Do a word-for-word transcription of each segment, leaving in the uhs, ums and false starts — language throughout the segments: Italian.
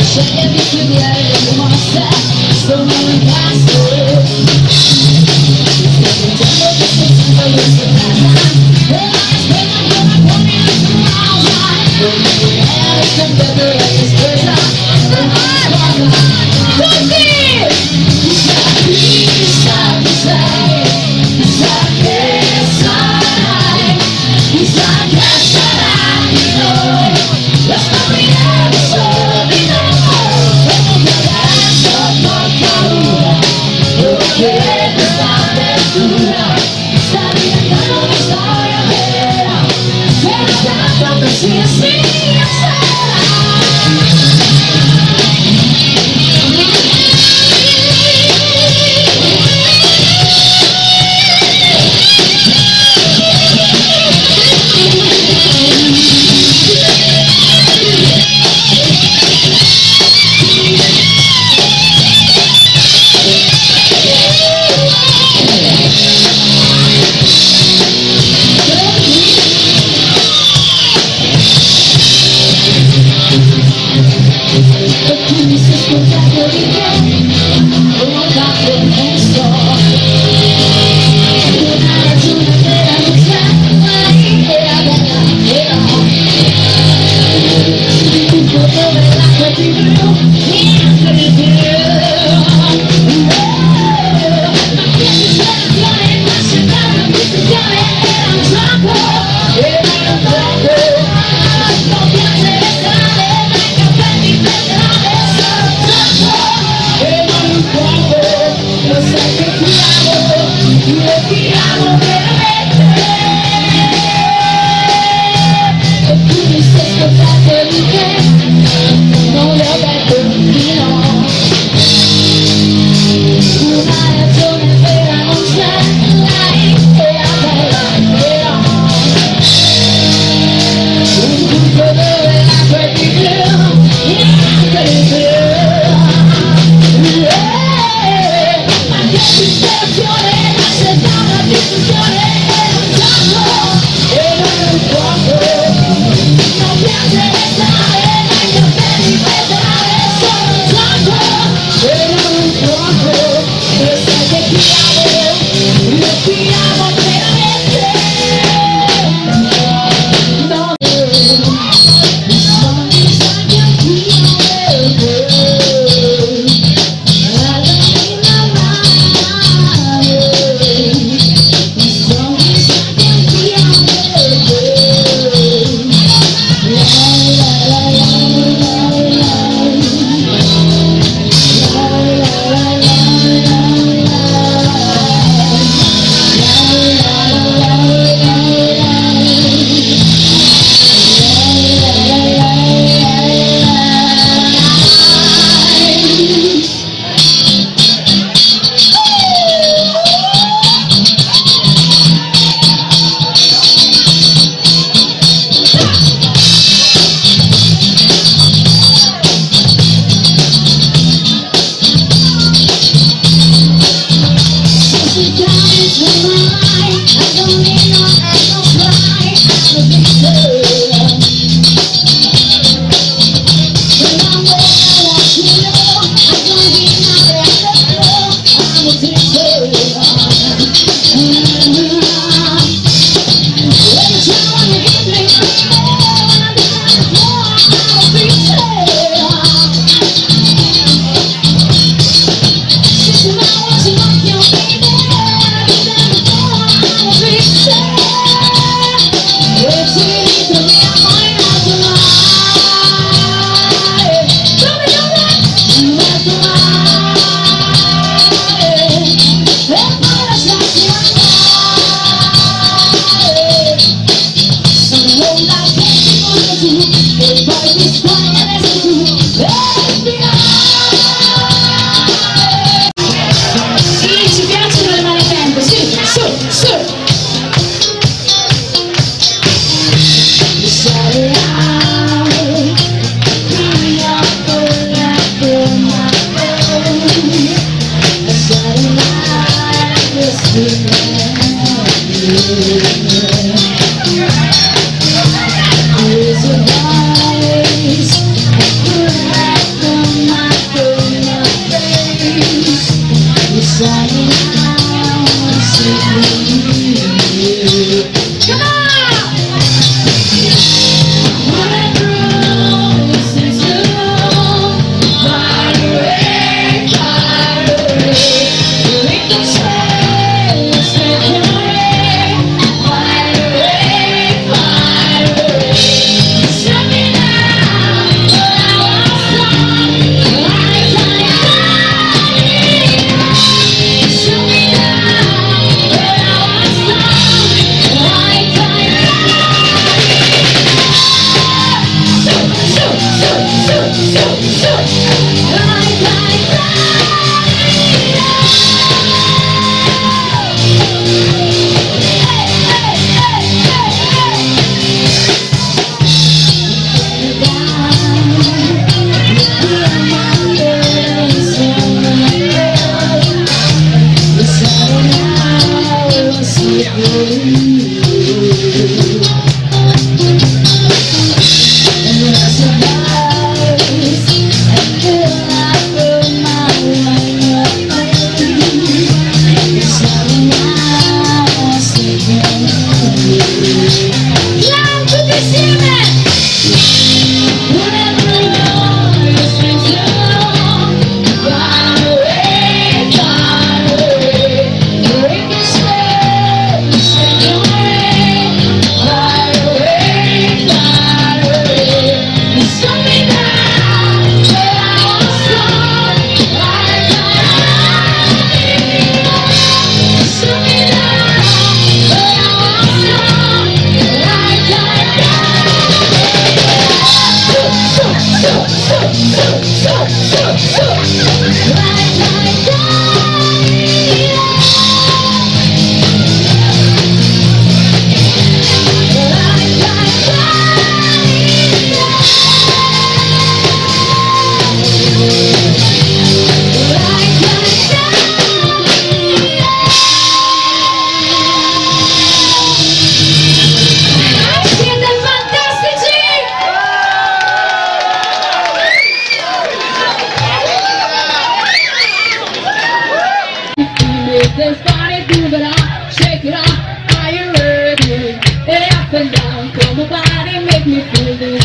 Scegli di studiare le mosse, sono un passo. Sto dicendo che sei sempre io sottata, e la spesa ancora come la tua come è scambiato la tua spesa, non è cosa. Tutti! Chissà chi, chissà chi sei, chissà che sarai, chissà che sarà di noi, lo scopriremo solo di noi. Perché questa apertura sta diventando una storia vera, spero tanto che sia sia sera. E mi sei scordato di te, come ho fatto non so, una ragione vera non c'è, mai era bella però, di tutto dove l'acqua è più blu, niente di più, ma che disperazione, ma sembrava una distruzione, era un gioco, era un gioco, non piace restare, ma i capelli per lo sai che ti amo, io ti amo veramente. E tu mi sei scordato di te, non le ho detto di no. Una ragione vera non c'è, lei era bella però, un punto dove l'acqua è più blu, niente di più. Disperazione, ma se da una distruzione era un gioco, era un fuoco, non piace restare, ma i capelli pesare, sono un gioco, era un fuoco, lo sai che ti amo, io ti amo veramente, no, sono stati anch'io per te. Sono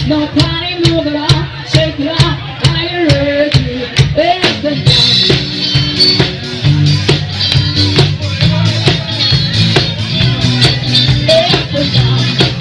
Nobody move it on, shake it off. Are you ready? Up and down. Up and down.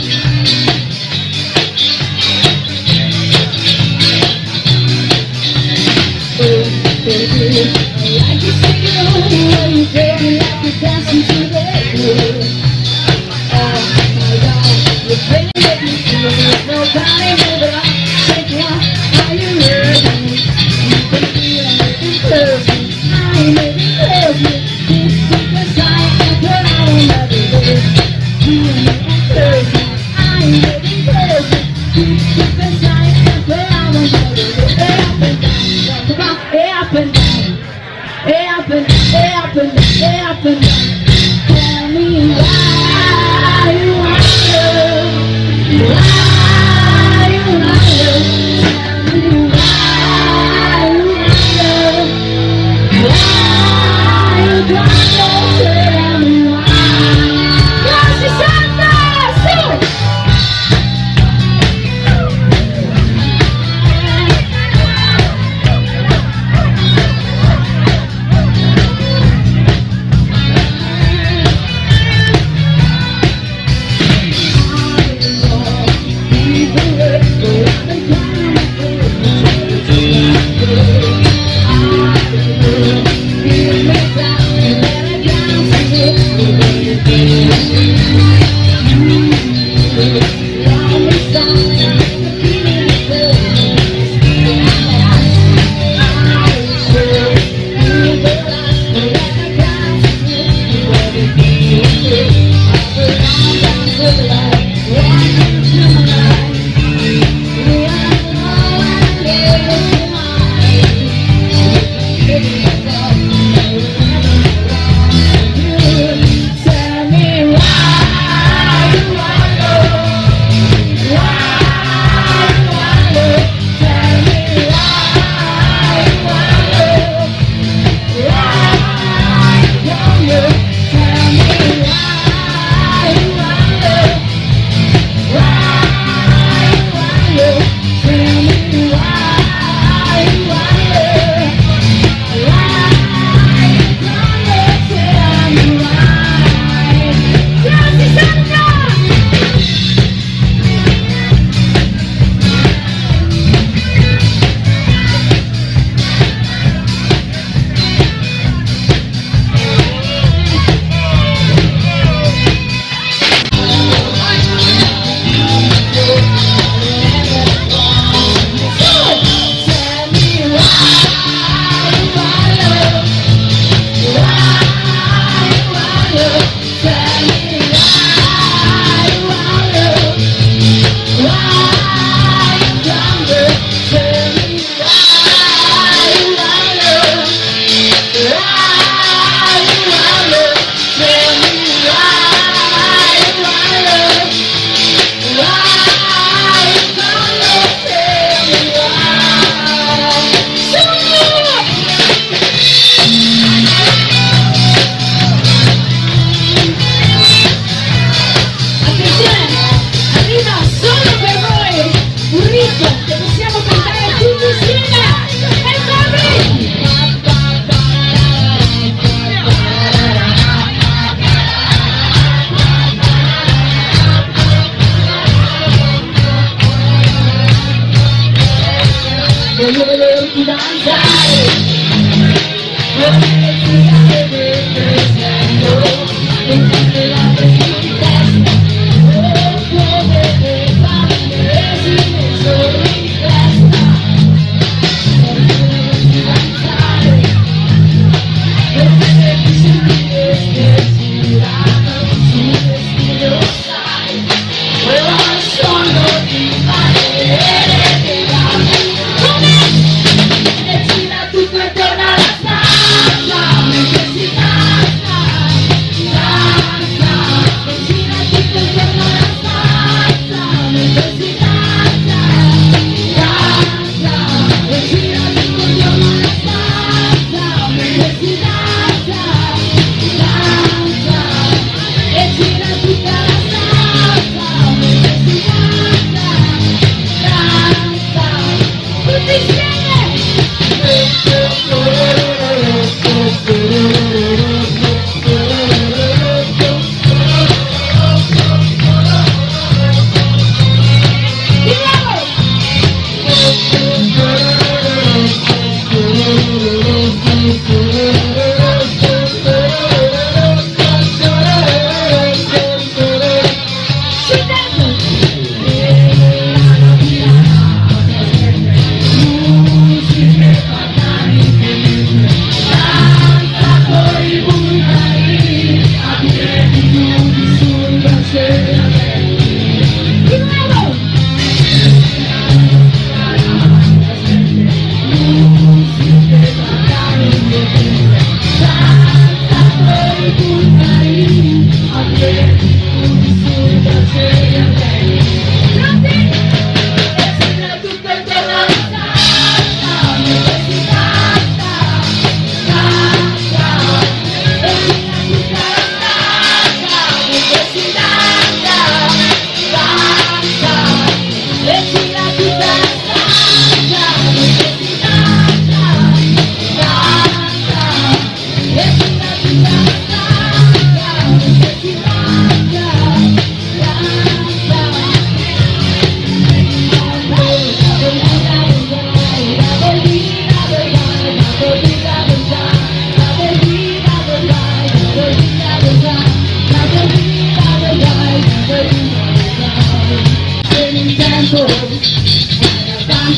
Oh, baby, I like you singing on the way you baby, like you're dancing to the groove. Oh my God, you really make me feel there's nobody move it on, shake it off. Are you ready? You can feel it, making close me. I ain't making close me. Deep, deep inside, that's what I will never lose. You ain't making close me. I ain't making close me. Deep, deep inside, that's what I will never lose. Up and down, come on, up and down. Up and up and up and down. Tell me why you want to, why you want to. Tell me why you want to, why you want to. Tell me why. Cause it's Santa,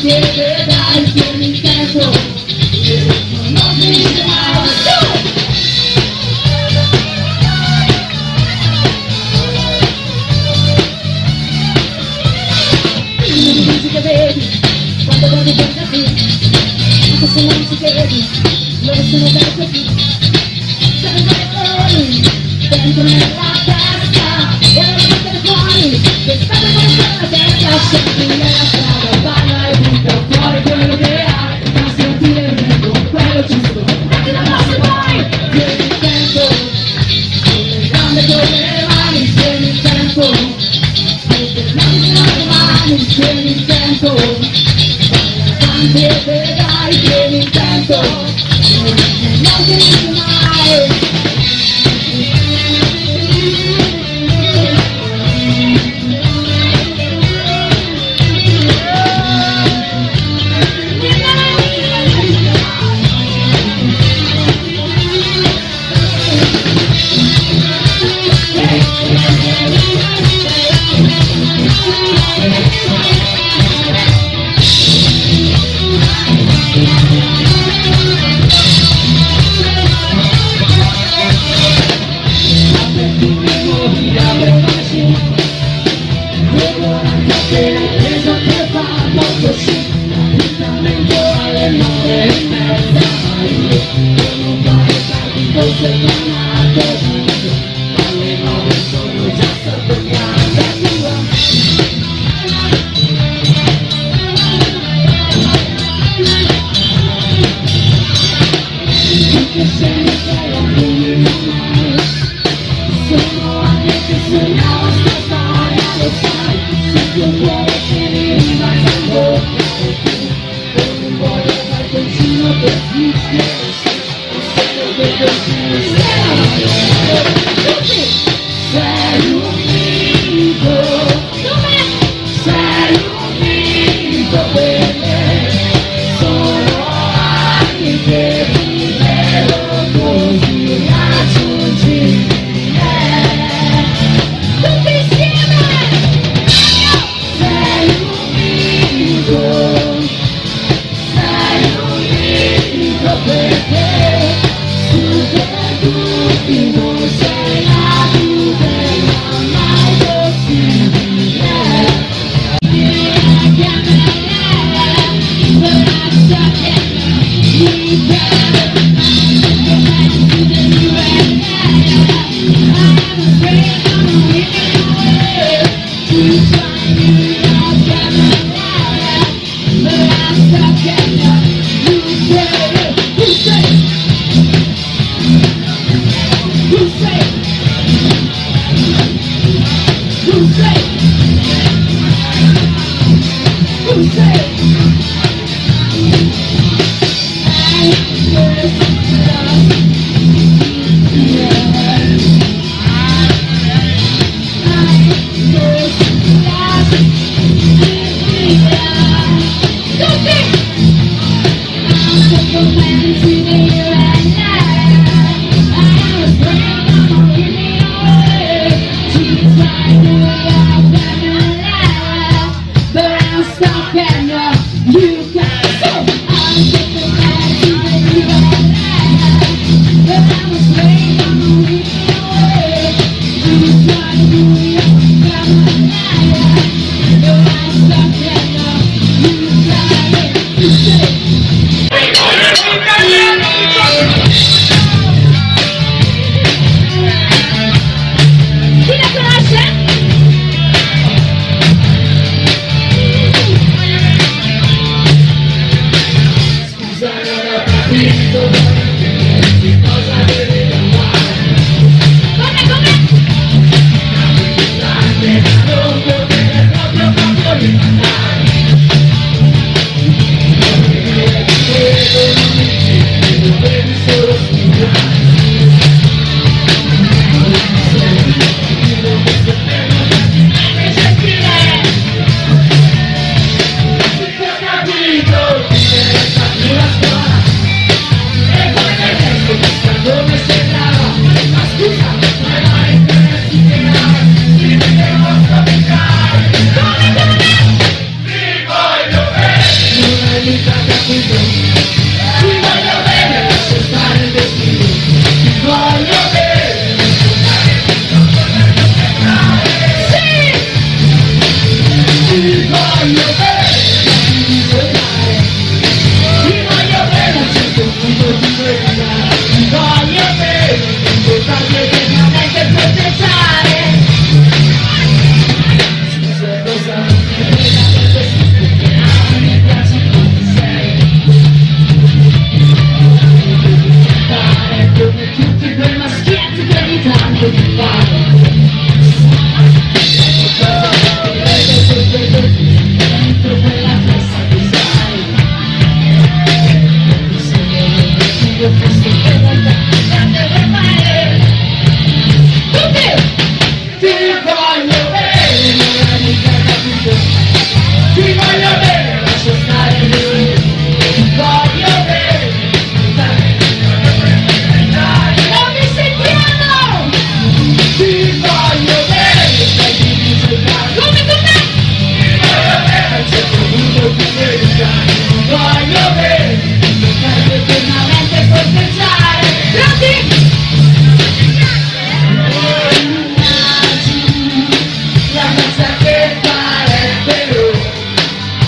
che vedrai che il tempo non finisce mai. Non mi dici che vedi quando guardi dentro a te, anche se non ci credi, loro sono belli così. Sono delle cose dentro nella testa e non lo mettere fuori, che state come sono la testa, scendi nella strada, parla e butta fuori quello che hai, ma sentire il vento, quello giusto, metti la base poi, tieni il tempo, con le gambe, con le mani, tieni il tempo, con le mani, tieni il tempo, avanti e vedrai, tieni il tempo, non finisce mai.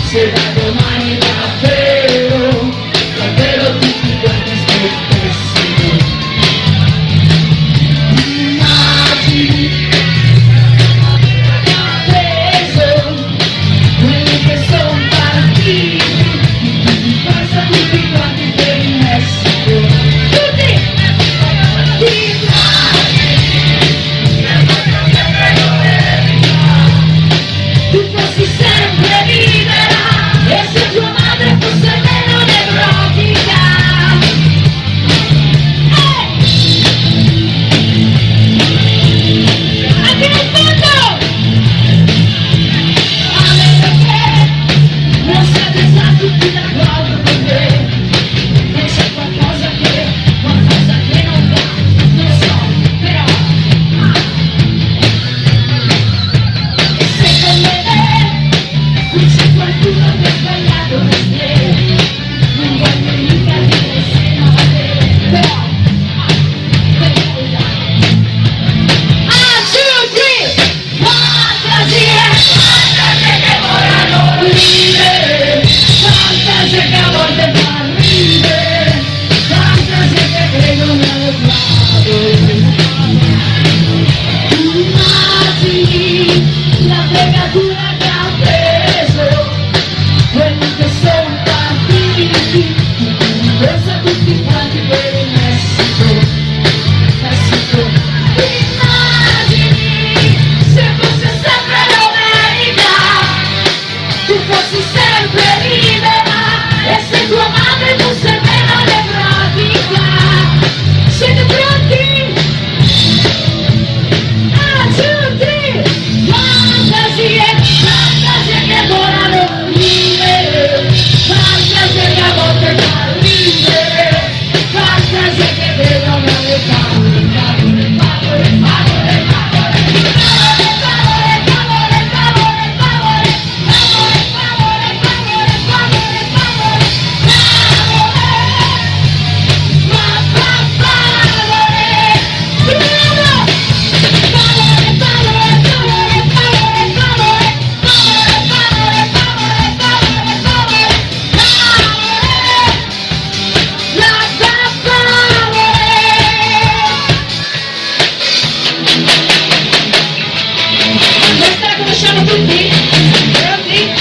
se da domani davvero, davvero tutti quanti smettessimo. Immagini preso, quelli che son partiti, di forza tutti quanti per il Messico. Tutti! Tu fossi sempre libera, e se tua madre fosse meno nevrotica. Eh! Anche nel fondo! A meno che non siate già tutti d'accordo con me, e c'è qualcosa che, qualcosa che non va, non so, però ah. E secondo me qui c'è qualcuno che ha sbagliato per te, non voglio mica dire se no va bene, però ah, per carità. Ah, two, three, fantasie, fantasie che volano ridere, fantasie che a volte fanno ridere, fantasie che credono nelle favole. Immagini la fregatura che ha preso, quelli che son partiti, pensa tutti quanti per il Messico, Messico. Immagini se fosse sempre domenica, tu fossi sempre libera, e se tua madre fosse meno nevrotica. Siete pronti? Ah, two, three, fantasie, fantasie che volano ridere, fantasie che a volte fanno ridere, fantasie che vedono le favole, favole, favole, favole, favole, favole, favole, favole, favole, favole, favole, favole, favole, favole, ma fa favole, bravo! Favole, favole, favole, favole, favole, favole, favole, favole, favole, favole, la fa favole. Questa la conosciamo tutti? Pronti?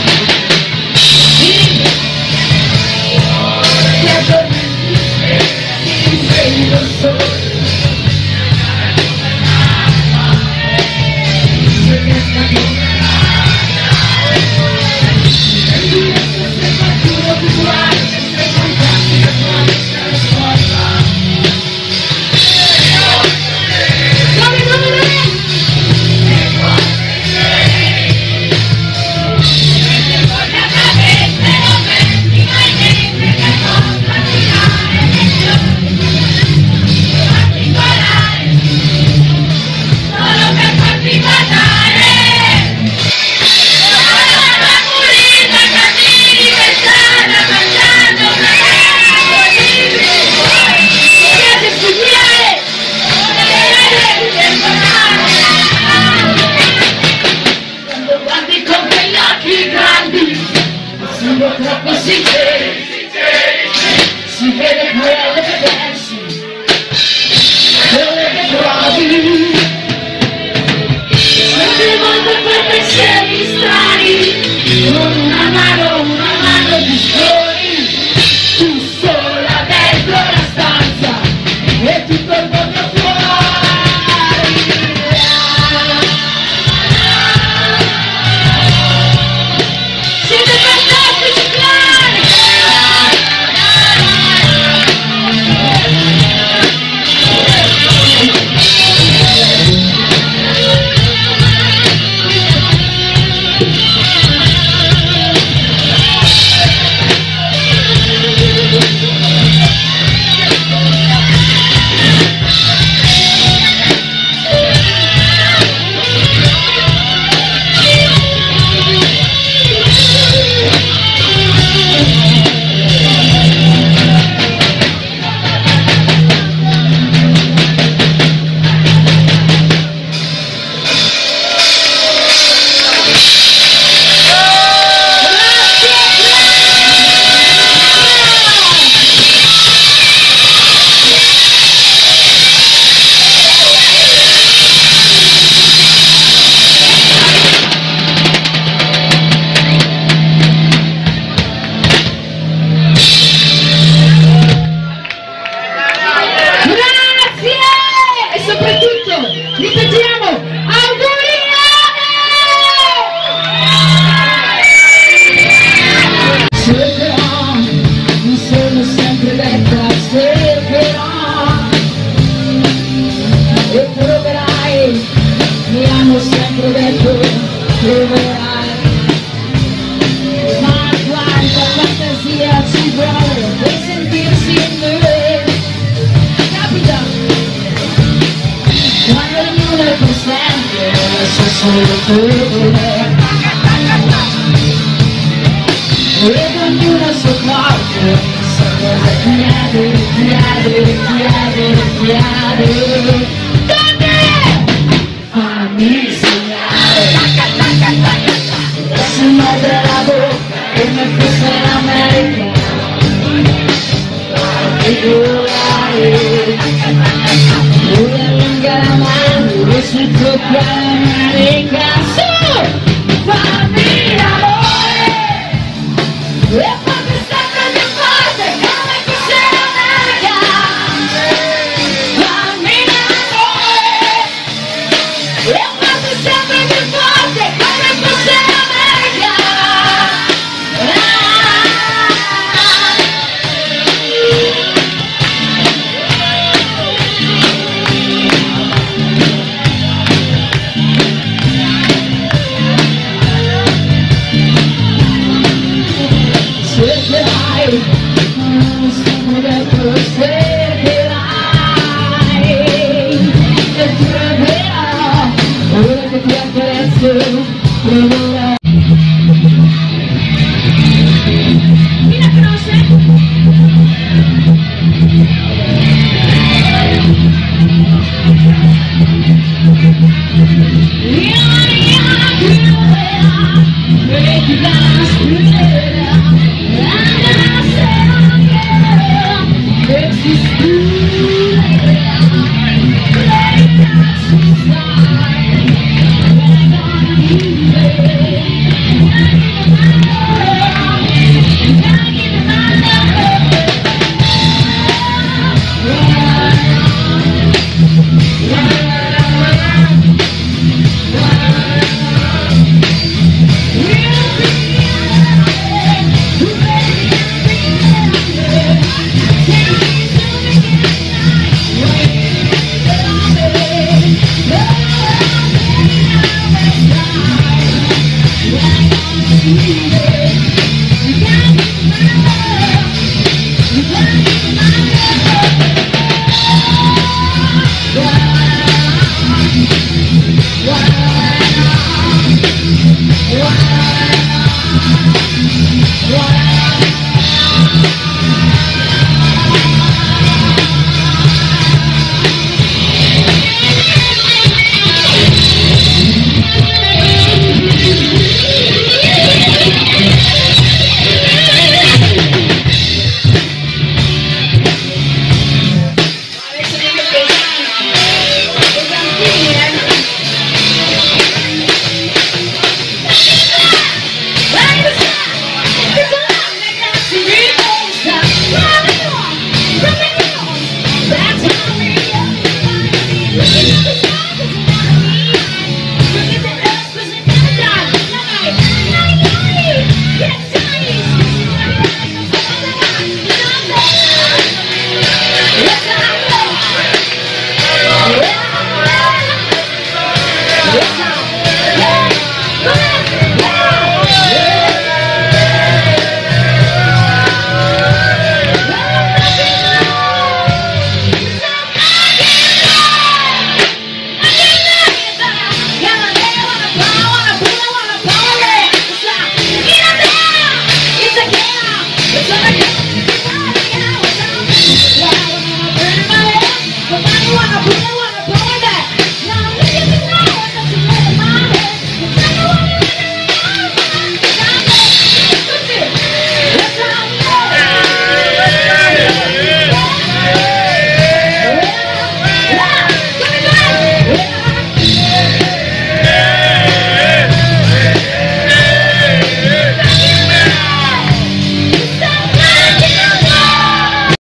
Sì. Ti addormenti, ti svegli da solo. Sono troppo sinceri, si vede quello che pensi, quello che provi. Tante volte fai pensieri strani, con una mano, una mano di soli, tu sola dentro la stanza e tutto il mondo fuori. Siete fantastici, cani! E ognuno il suo corpo, so cosa chiede, chiede, chiede, chiede. Fammi sognare, si muove la bocca come fosse l'America. Lui allunga la mano, lui si tocca l'America. Su, fammi l'amore, e fammi sempre più forte come fosse l'America. Fammi l'amore, e fammi sempre più forte come fosse l'America. Cercherai